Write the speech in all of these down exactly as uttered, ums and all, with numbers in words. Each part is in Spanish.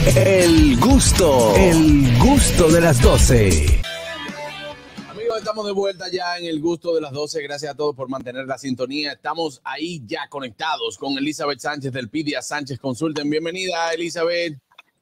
El gusto, el gusto de las doce. Amigos, estamos de vuelta ya en el gusto de las doce. Gracias a todos por mantener la sintonía. Estamos ahí ya conectados con Elizabeth Sánchez del Pidia Sánchez Consulting. Bienvenida, Elizabeth.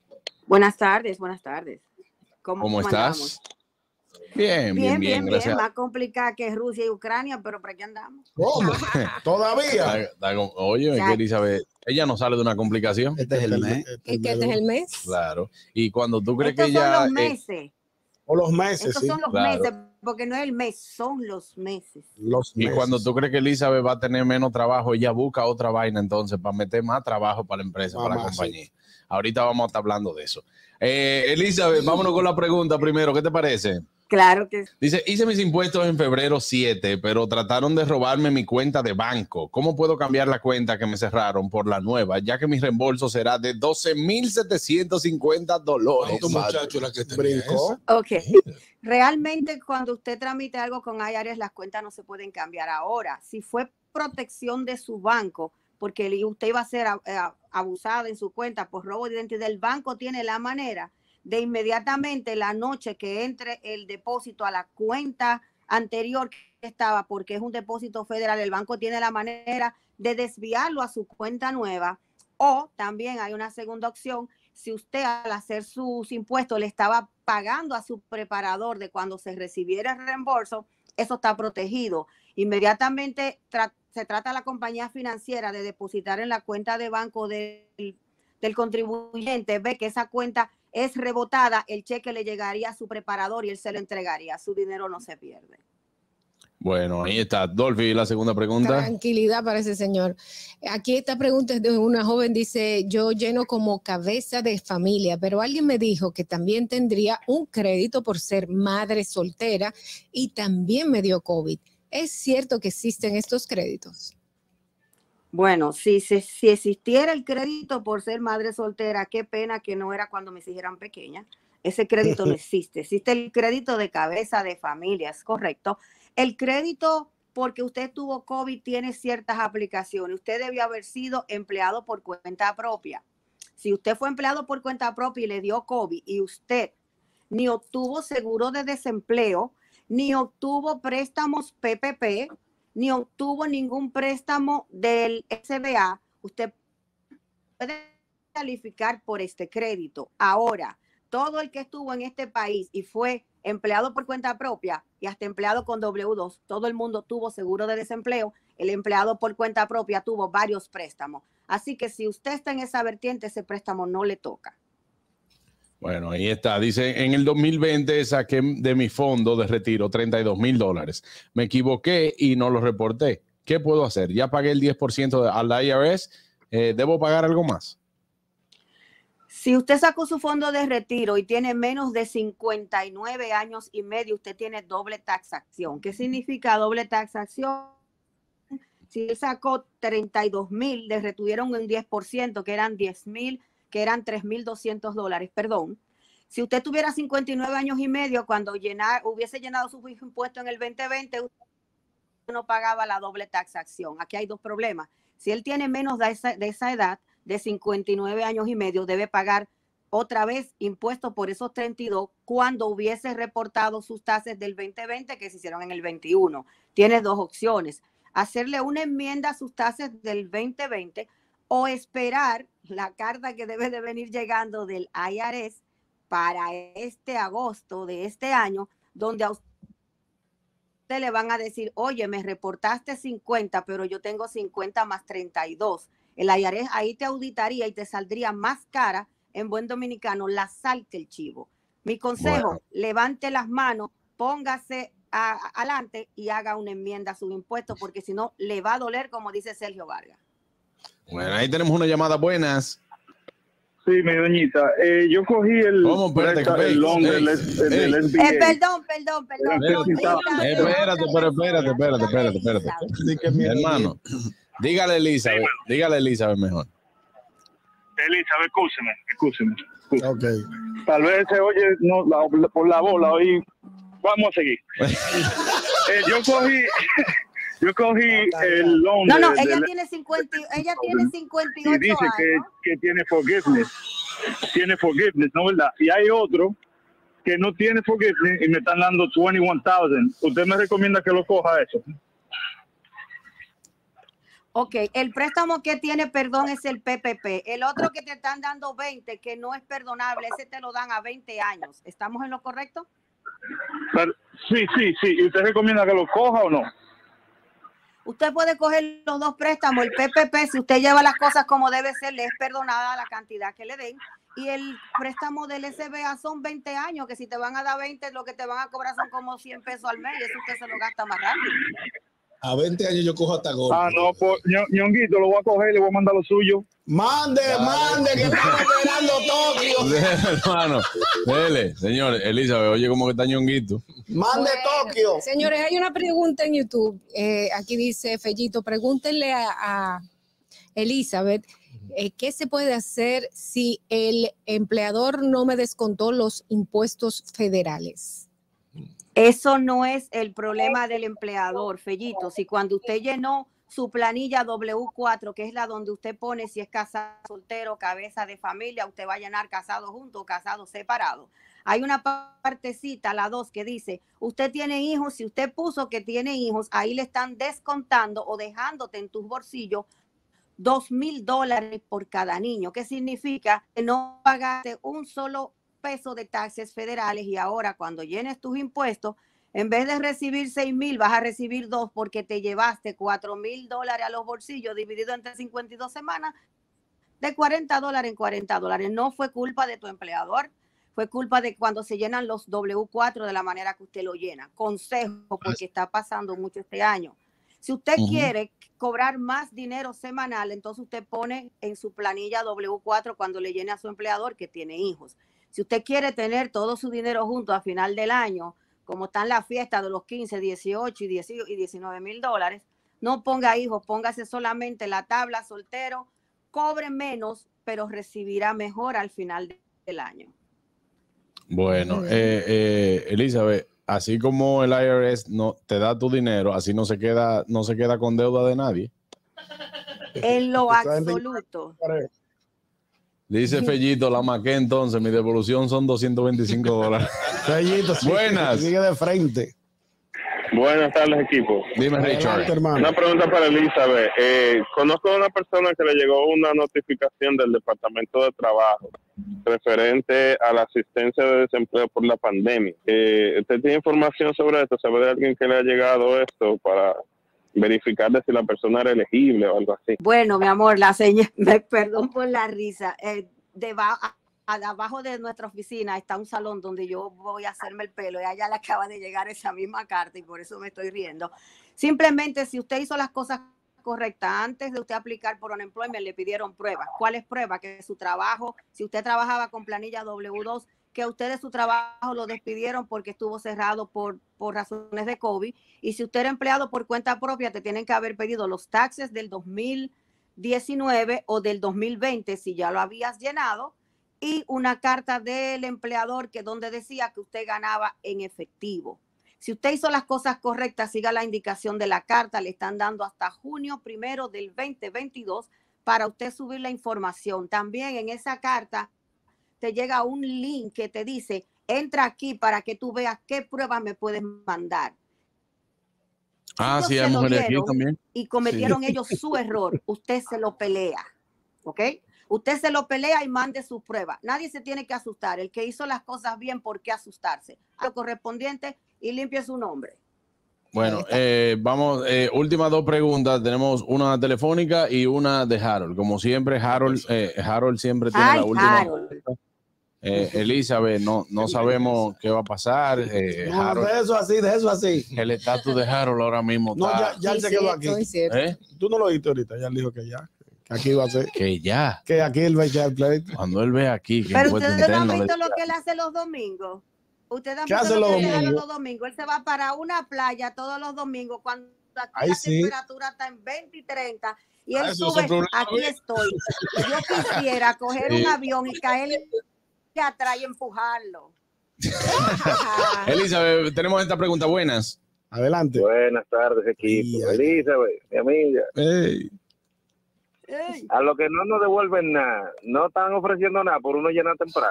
Buenas tardes, buenas tardes. ¿Cómo, ¿Cómo estás? Bien, bien, bien, bien, bien, gracias. Bien. Más complicada que Rusia y Ucrania, pero ¿para qué andamos? ¿Cómo? ¿Todavía? Da, da, oye, que Elizabeth, ella no sale de una complicación. Este es el mes. ¿Es que este es el mes? Claro. Y cuando tú crees Estos que ella... son los meses. Eh, o los meses, Estos sí. son los Claro. meses, porque no es el mes, son los meses. Los y meses. cuando tú crees que Elizabeth va a tener menos trabajo, ella busca otra vaina entonces para meter más trabajo para la empresa, Mamá, para la compañía. sí. Ahorita vamos a estar hablando de eso. Eh, Elizabeth, vámonos con la pregunta primero. ¿Qué te parece? Claro que sí. Dice, hice mis impuestos en febrero siete, pero trataron de robarme mi cuenta de banco. ¿Cómo puedo cambiar la cuenta que me cerraron por la nueva, ya que mi reembolso será de doce mil setecientos cincuenta dólares? ¿Cuánto muchacho la que te brincó? Ok. Realmente cuando usted tramite algo con I R S, las cuentas no se pueden cambiar. Ahora, si fue protección de su banco, porque usted iba a ser abusada en su cuenta por robo de identidad, el banco tiene la manera de inmediatamente la noche que entre el depósito a la cuenta anterior que estaba, porque es un depósito federal, el banco tiene la manera de desviarlo a su cuenta nueva. O también hay una segunda opción, si usted al hacer sus impuestos le estaba pagando a su preparador de cuando se recibiera el reembolso, eso está protegido. Inmediatamente tra- se trata la compañía financiera de depositar en la cuenta de banco del, del contribuyente, ve que esa cuenta es rebotada, el cheque le llegaría a su preparador y él se lo entregaría. Su dinero no se pierde. Bueno, ahí está. Dolphy, la segunda pregunta. Tranquilidad para ese señor. Aquí esta pregunta es de una joven, dice, yo lleno como cabeza de familia, pero alguien me dijo que también tendría un crédito por ser madre soltera y también me dio COVID. ¿Es cierto que existen estos créditos? Bueno, si, si, si existiera el crédito por ser madre soltera, qué pena que no era cuando mis hijas eran pequeñas. Ese crédito no existe. Existe el crédito de cabeza de familia, es correcto. El crédito porque usted tuvo COVID tiene ciertas aplicaciones. Usted debió haber sido empleado por cuenta propia. Si usted fue empleado por cuenta propia y le dio COVID y usted ni obtuvo seguro de desempleo, ni obtuvo préstamos P P P, ni obtuvo ningún préstamo del S B A, usted puede calificar por este crédito. Ahora, todo el que estuvo en este país y fue empleado por cuenta propia y hasta empleado con doble u dos, todo el mundo tuvo seguro de desempleo, el empleado por cuenta propia tuvo varios préstamos. Así que si usted está en esa vertiente, ese préstamo no le toca. Bueno, ahí está. Dice, en el dos mil veinte saqué de mi fondo de retiro treinta y dos mil dólares. Me equivoqué y no lo reporté. ¿Qué puedo hacer? Ya pagué el diez por ciento al I R S. Eh, ¿Debo pagar algo más? Si usted sacó su fondo de retiro y tiene menos de cincuenta y nueve años y medio, usted tiene doble taxación. ¿Qué significa doble taxación? Si él sacó treinta y dos mil, le retuvieron un diez por ciento, que eran diez mil, que eran tres mil doscientos dólares, perdón. Si usted tuviera cincuenta y nueve años y medio, cuando llenar, hubiese llenado su impuesto en el veinte veinte, usted no pagaba la doble taxación. Aquí hay dos problemas. Si él tiene menos de esa, de esa edad, de cincuenta y nueve años y medio, debe pagar otra vez impuestos por esos treinta y dos cuando hubiese reportado sus tasas del veinte veinte que se hicieron en el veintiuno. Tiene dos opciones. Hacerle una enmienda a sus tasas del veinte veinte o esperar la carta que debe de venir llegando del I R S para este agosto de este año, donde a usted le van a decir, oye, me reportaste cincuenta, pero yo tengo cincuenta más treinta y dos. El I R S ahí te auditaría y te saldría más cara, en buen dominicano, la sal que el chivo. Mi consejo, bueno, levante las manos, póngase adelante y haga una enmienda a su impuesto, porque si no, le va a doler, como dice Sergio Vargas. Bueno, ahí tenemos una llamada. Buenas. Sí, mi doñita. Eh, yo cogí el, ¿Cómo? Espérate, presta, el loan ey, del, ey, del S B A. Eh, perdón, perdón, perdón. Espérate, espérate, pero espérate, espérate, espérate, espérate. espérate. Hermano, dígale a Elizabeth, sí, dígale a Elizabeth mejor. Elizabeth, escúcheme, escúcheme. Ok. Tal vez se oye no, la, por la bola hoy. Vamos a seguir. eh, yo cogí... Yo cogí el loan. No, no, de, ella de, tiene cincuenta, ella tiene cincuenta y ocho y dice años. que, que tiene forgiveness. tiene forgiveness, ¿no verdad? Y hay otro que no tiene forgiveness y me están dando veintiuno mil. ¿Usted me recomienda que lo coja eso? Ok, el préstamo que tiene perdón es el P P P. El otro que te están dando veinte, que no es perdonable, ese te lo dan a veinte años. ¿Estamos en lo correcto? Pero, sí, sí, sí. ¿Y usted recomienda que lo coja o no? Usted puede coger los dos préstamos. El P P P, si usted lleva las cosas como debe ser, le es perdonada la cantidad que le den. Y el préstamo del S B A son veinte años, que si te van a dar veinte, lo que te van a cobrar son como cien pesos al mes. Y eso usted se lo gasta más rápido. A veinte años yo cojo hasta golpe. Ah, no, pues, Ñonguito, lo voy a coger y le voy a mandar lo suyo. Mande, Dale. mande, que estamos esperando Tokio. Hermano, dele, señor, Elizabeth, oye, como que está Ñonguito. Mande Bueno, Tokio. Señores, hay una pregunta en YouTube. Eh, aquí dice Fellito, pregúntenle a, a Elizabeth, eh, ¿qué se puede hacer si el empleador no me descontó los impuestos federales? Eso no es el problema del empleador, Fellito. Si cuando usted llenó su planilla doble u cuatro, que es la donde usted pone si es casado, soltero, cabeza de familia, usted va a llenar casado junto o casado separado. Hay una partecita, la dos, que dice, usted tiene hijos, si usted puso que tiene hijos, ahí le están descontando o dejándote en tus bolsillos dos mil dólares por cada niño. ¿Qué significa? Que no pagaste un solo peso de taxes federales y ahora cuando llenes tus impuestos, en vez de recibir seis mil, vas a recibir dos porque te llevaste cuatro mil dólares a los bolsillos dividido entre cincuenta y dos semanas, de cuarenta dólares en cuarenta dólares. No fue culpa de tu empleador, fue culpa de cuando se llenan los doble u cuatro de la manera que usted lo llena. Consejo, porque está pasando mucho este año. Si usted uh-huh. quiere cobrar más dinero semanal, entonces usted pone en su planilla doble u cuatro cuando le llene a su empleador que tiene hijos. Si usted quiere tener todo su dinero junto a final del año, como están las fiestas de los quince, dieciocho y diecinueve mil dólares, no ponga hijos, póngase solamente la tabla soltero, cobre menos, pero recibirá mejor al final del año. Bueno, eh, eh, Elizabeth, así como el I R S no te da tu dinero, así no se queda, no se queda con deuda de nadie. En lo absoluto. Dice Fellito, la maqué entonces, mi devolución son doscientos veinticinco dólares. Fellito, sí, buenas. Sigue de frente. Buenas tardes, equipo. Dime, Richard. Una pregunta para Elizabeth. Eh, conozco a una persona que le llegó una notificación del Departamento de Trabajo referente a la asistencia de desempleo por la pandemia. Eh, ¿Usted tiene información sobre esto? ¿Sabe de alguien que le ha llegado esto para verificar de si la persona era elegible o algo así? Bueno, mi amor, la señora, perdón por la risa, eh, debajo, abajo de nuestra oficina está un salón donde yo voy a hacerme el pelo y a ella le acaba de llegar esa misma carta y por eso me estoy riendo. Simplemente si usted hizo las cosas correctas antes de usted aplicar por unemployment, le pidieron pruebas. ¿Cuáles pruebas? Que su trabajo, si usted trabajaba con planilla doble u dos, que usted de su trabajo lo despidieron porque estuvo cerrado por, por razones de COVID. Y si usted era empleado por cuenta propia, te tienen que haber pedido los taxes del dos mil diecinueve o del dos mil veinte, si ya lo habías llenado, y una carta del empleador que donde decía que usted ganaba en efectivo. Si usted hizo las cosas correctas, siga la indicación de la carta. Le están dando hasta junio primero del veinte veintidós para usted subir la información. También en esa carta te llega un link que te dice, entra aquí para que tú veas qué pruebas me puedes mandar. Ah, ellos sí, hay mujeres aquí también. Y cometieron sí. ellos su error. Usted se lo pelea, ¿ok? Usted se lo pelea y mande sus pruebas. Nadie se tiene que asustar. El que hizo las cosas bien, ¿por qué asustarse? A lo correspondiente y limpie su nombre. Bueno, eh, vamos, eh, últimas dos preguntas. Tenemos una telefónica y una de Harold. Como siempre, Harold, eh, Harold siempre tiene Ay, la última. Harold. Eh, Elizabeth, no, no sabemos qué va a pasar. Eh, No, Harold, de eso así, de eso así. el estatus de Harold ahora mismo No, está, ya, ya él Sí, se quedó cierto, aquí. es cierto. ¿eh? Tú no lo oíste ahorita, ya él dijo que ya. Que aquí va a ser. que ya, Que aquí él va a echar el pleito. cuando él ve aquí que Pero impuesto ustedes no han interno visto le- lo que él hace los domingos. Ustedes han ¿Qué visto hace lo los que él hace domingos? los domingos. Él se va para una playa todos los domingos cuando aquí Ay, la sí. temperatura está en veinte y treinta. Y él Ah, eso es sube, el problema, aquí ¿eh? estoy. Y yo quisiera coger Sí. un avión y caer atrás y empujarlo. Elizabeth, tenemos esta pregunta. Buenas. Adelante. Buenas tardes, equipo. Ay, ay, ay. Elizabeth, mi amiga. Hey. Ey. A los que no nos devuelven nada, no están ofreciendo nada por uno llenar temprano.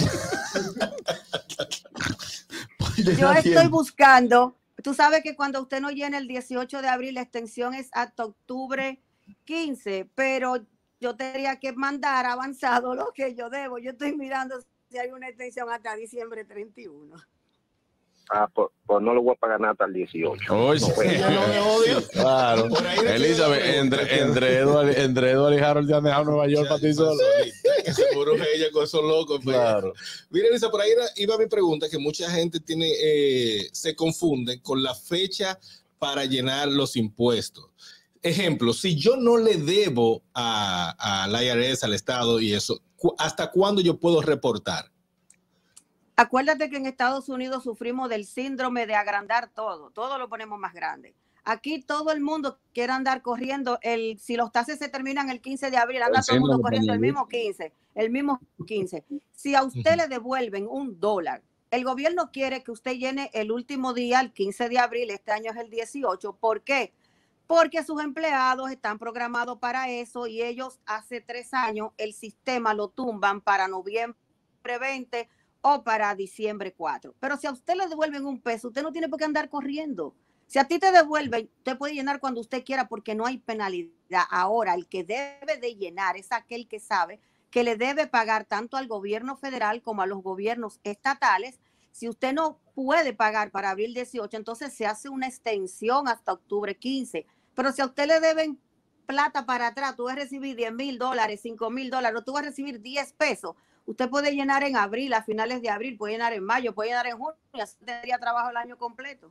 Yo estoy buscando, tú sabes que cuando usted no llena el dieciocho de abril, la extensión es hasta octubre quince, pero yo tendría que mandar avanzado lo que yo debo. Yo estoy mirando si hay una extensión hasta diciembre treinta y uno. Ah, pues, pues no lo voy a pagar nada hasta el dieciocho. Oye, No, pues, Yo no me odio. claro. Por ahí le Elizabeth, queda una entre, pregunta. entre, Edward, entre Edward y Harold ya han dejado Nueva York para ti solo. Que seguro que ella con esos locos. pues. Claro. Mira, Elisa, por ahí era- iba mi pregunta, que mucha gente tiene, eh, se confunde con la fecha para llenar los impuestos. Ejemplo, si yo no le debo a, a la I R S, al Estado y eso, cu- ¿hasta cuándo yo puedo reportar? Acuérdate que en Estados Unidos sufrimos del síndrome de agrandar todo, todo lo ponemos más grande. Aquí todo el mundo quiere andar corriendo, el, si los taxes se terminan el quince de abril, anda El todo el mundo síndrome corriendo el de mismo quince, el mismo quince. Si a usted Ujú. le devuelven un dólar, el gobierno quiere que usted llene el último día, el quince de abril, este año es el dieciocho. ¿Por qué? Porque sus empleados están programados para eso y ellos hace tres años el sistema lo tumban para noviembre veinte o para diciembre cuatro. Pero si a usted le devuelven un peso, usted no tiene por qué andar corriendo. Si a ti te devuelven, usted puede llenar cuando usted quiera porque no hay penalidad. Ahora, el que debe de llenar es aquel que sabe que le debe pagar tanto al gobierno federal como a los gobiernos estatales. Si usted no puede pagar para abril dieciocho, entonces se hace una extensión hasta octubre quince. Pero si a usted le deben plata para atrás, tú vas a recibir diez mil dólares, cinco mil dólares, o tú vas a recibir diez pesos. Usted puede llenar en abril, a finales de abril, puede llenar en mayo, puede llenar en junio, y así tendría trabajo el año completo.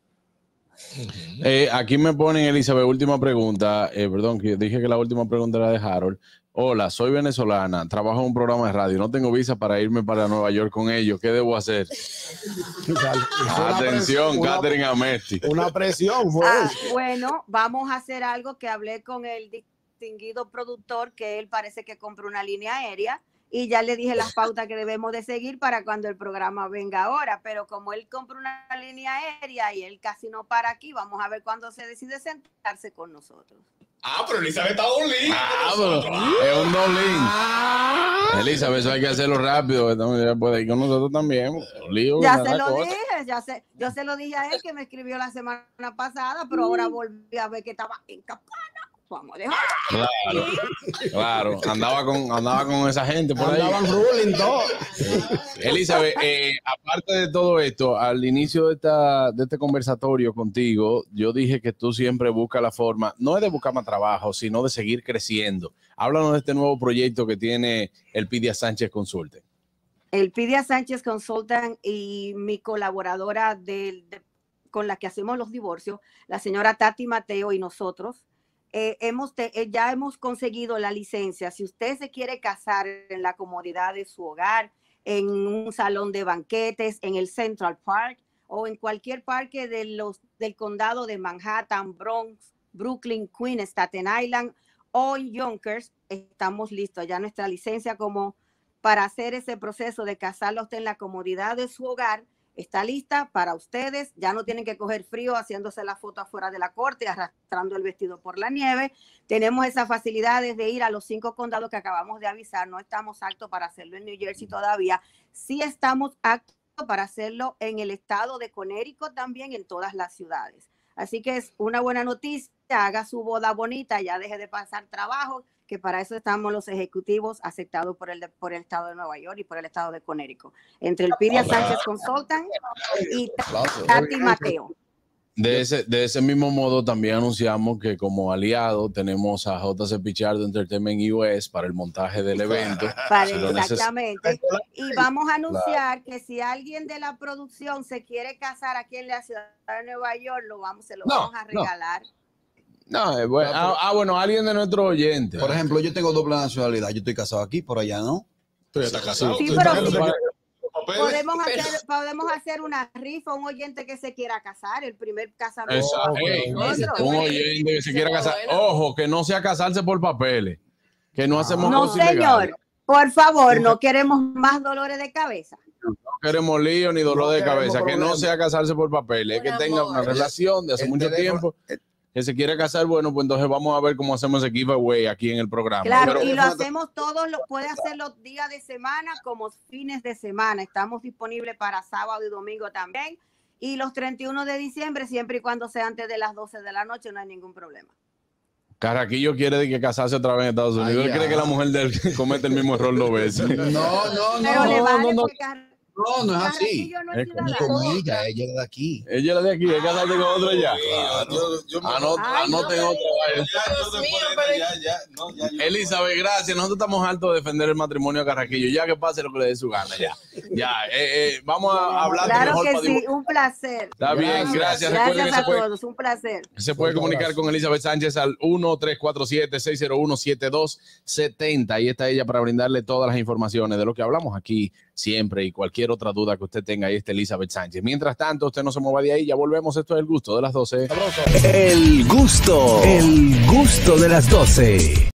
Eh, aquí me ponen, Elizabeth, última pregunta. Eh, perdón, que dije que la última pregunta era de Harold. Hola, soy venezolana, trabajo en un programa de radio, no tengo visa para irme para Nueva York con ellos. ¿Qué debo hacer? Atención, una, Catherine Amesti. una presión fue Ah, eso. bueno, vamos a hacer algo que hablé con el distinguido productor, que él parece que compró una línea aérea y ya le dije las pautas que debemos de seguir para cuando el programa venga ahora, pero como él compró una línea aérea y él casi no para aquí, vamos a ver cuándo se decide sentarse con nosotros. Ah, pero Elizabeth está un lío. Ah, pero es un doblín. Elizabeth, eso hay que hacerlo rápido. Estamos- ya puede ir con nosotros también. Un lío, Ya una se lo cosa. dije, ya se, yo se lo dije a él que me escribió la semana pasada, pero ahora volví a ver que estaba en Capcana. Vamos a dejar. Claro, claro. Andaba con, andaba con esa gente por ahí. Andaban ruling todo. Elizabeth, eh, aparte de todo esto, al inicio de, esta, de este conversatorio contigo, yo dije que tú siempre buscas la forma, no es de buscar más trabajo, sino de seguir creciendo. Háblanos de este nuevo proyecto que tiene el Pidia Sánchez Consulte. El Pidia Sánchez Consultant y mi colaboradora del- de- con la que hacemos los divorcios, la señora Tati Mateo y nosotros, eh, hemos te- eh, ya hemos conseguido la licencia. Si usted se quiere casar en la comodidad de su hogar, en un salón de banquetes, en el Central Park o en cualquier parque de los, del condado de Manhattan, Bronx, Brooklyn, Queens, Staten Island o en Yonkers, estamos listos. Ya nuestra licencia como para hacer ese proceso de casarlo usted en la comodidad de su hogar está lista para ustedes. Ya no tienen que coger frío haciéndose la foto afuera de la corte, arrastrando el vestido por la nieve. Tenemos esa facilidad de ir a los cinco condados que acabamos de avisar. No estamos aptos para hacerlo en New Jersey todavía. Sí estamos aptos para hacerlo en el estado de Connecticut también, en todas las ciudades. Así que es una buena noticia. Haga su boda bonita, ya deje de pasar trabajo, que para eso estamos los ejecutivos aceptados por el, de, por el estado de Nueva York y por el estado de Connecticut. Entre el Pidia Sánchez Consultant y Tati Mateo. De ese, de ese mismo modo, también anunciamos que como aliado tenemos a J C Pichardo Entertainment U S para el montaje del evento. Para Si lo neces- exactamente. Y vamos a anunciar que si alguien de la producción se quiere casar aquí en la ciudad de Nueva York, lo vamos, se lo No, vamos a no. regalar. No, es bueno. Ah, ah, bueno, alguien de nuestro oyente. Por ejemplo, yo tengo doble nacionalidad. Yo estoy casado aquí, por allá, ¿no? Tú ya estás casado. Sí, tú pero estás sí. casado. Papeles. Podemos hacer, podemos hacer una rifa, un oyente que se quiera casar, el primer casamiento. Esa- de ey, nosotros. un oyente que se quiera casar. Ojo, que no sea casarse por papeles. Que no hacemos No, cosas ilegales. señor, por favor, no queremos más dolores de cabeza. No queremos lío ni dolor No de queremos cabeza. Que no problemas. sea casarse por papeles. Es que Por tenga amor. una relación de hace El mucho teléfono- tiempo. que se quiere casar, bueno, pues entonces vamos a ver cómo hacemos ese giveaway aquí en el programa. Claro, Pero, y lo hacemos todos, lo puede hacer los días de semana como fines de semana. Estamos disponibles para sábado y domingo también. Y los treinta y uno de diciembre, siempre y cuando sea antes de las doce de la noche, no hay ningún problema. Carraquillo quiere de que casarse otra vez en Estados Unidos. Ay, Él cree que la mujer de él comete el mismo error dos veces. No, no, Pero le no, vale no, no, porque Car- no, no es así. Carraquillo no es Es como ciudadano. Con ella, ella es de aquí. Ella es la de aquí, es casarse con otro ya. Yo- yo me- Anot- Ay, Anoten no, otra vez. Ya, yo después de- ya, ya, no, ya, yo- Elizabeth, gracias. Nosotros estamos hartos de defender el matrimonio de Carraquillo. Ya que pase lo que le dé su gana. Ya, ya. Eh, eh, vamos a hablar de Claro mejor que para sí, divorciar. un placer. Está bien, gracias. Recuerden Gracias que se a puede, todos, un placer. se puede comunicar con Elizabeth Sánchez al uno tres cuatro siete, seis cero uno, siete dos siete cero. Ahí está ella para brindarle todas las informaciones de lo que hablamos aquí siempre y cualquier otra duda que usted tenga. Ahí está Elizabeth Sánchez. Mientras tanto, usted no se mueva de ahí. Ya volvemos. Esto es El Gusto de las doce. El gusto, el gusto de las doce.